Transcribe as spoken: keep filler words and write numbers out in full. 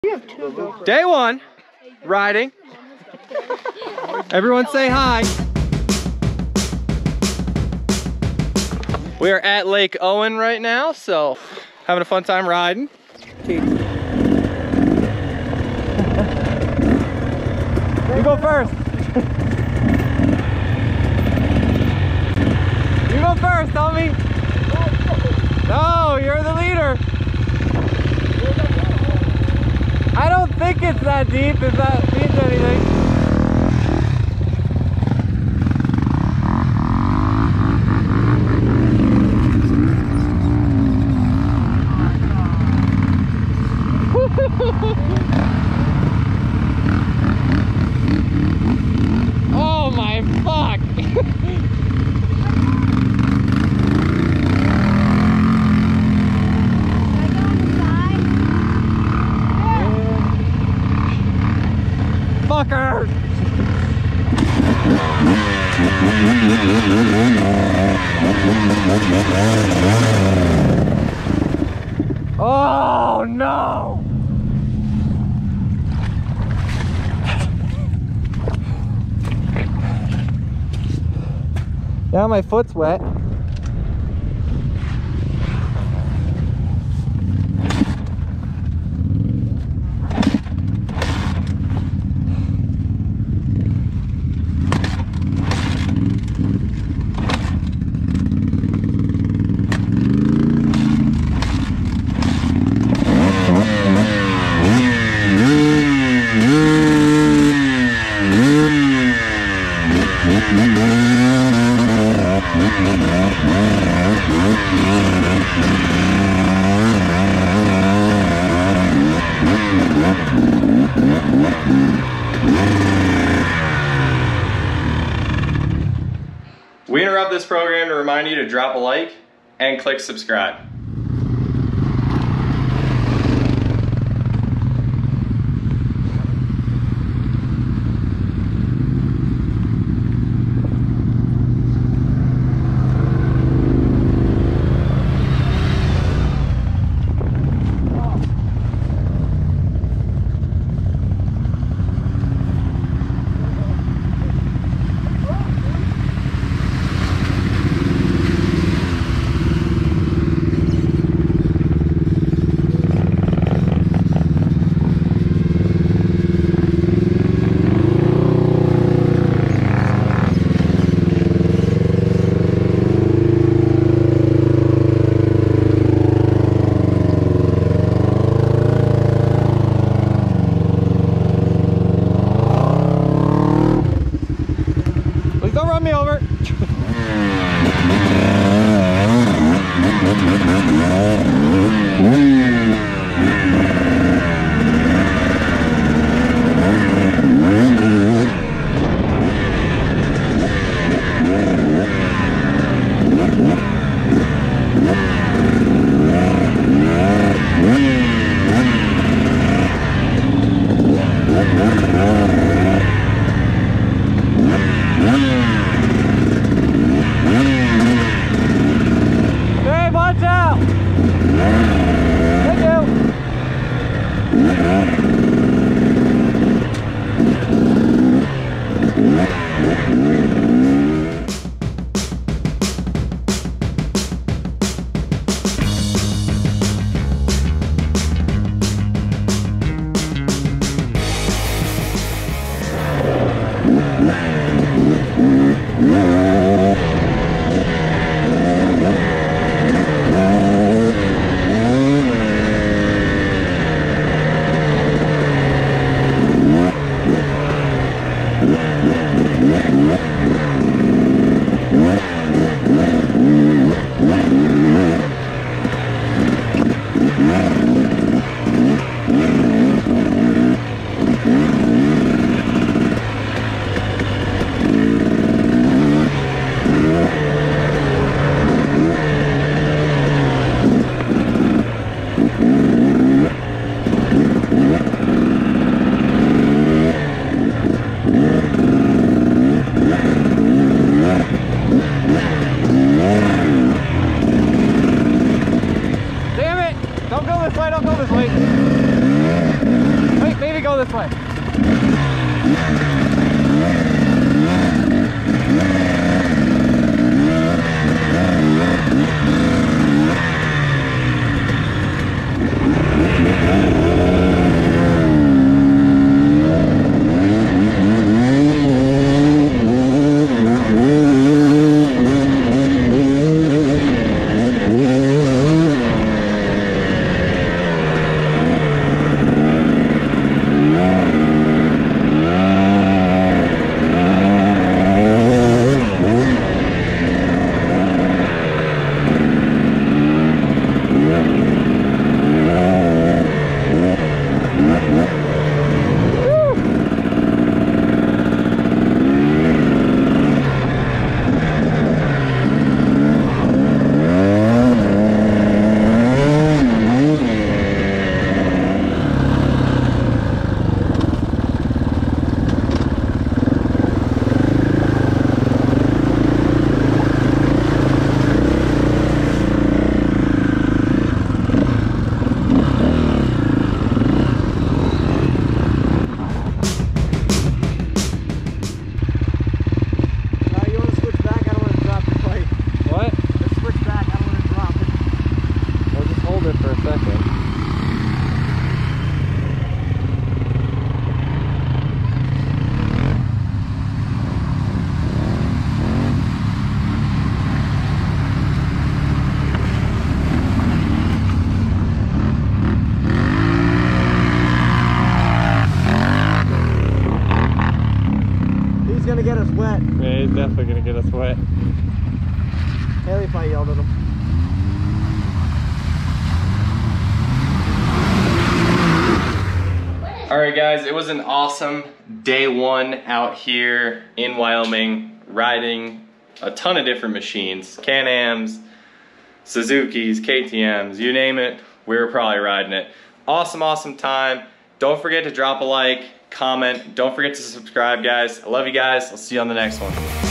You have two GoPros. Day one, riding. Everyone say hi. We are at Lake Owen right now, so having a fun time riding. You go first. You go first, Tommy. No, you're the leader. I don't think it's that deep, if that means anything. Oh my fuck! Fucker! Oh no! Now my foot's wet. We interrupt this program to remind you to drop a like and click subscribe. this way. Gonna get us wet. Yeah, he's definitely gonna get us wet. Haley probably yelled at him. All right, guys, it was an awesome day one out here in Wyoming, riding a ton of different machines, Can-Ams, Suzukis, K T Ms, you name it, we were probably riding it. Awesome, awesome time. Don't forget to drop a like, comment. Don't forget to subscribe, guys. I love you guys. I'll see you on the next one.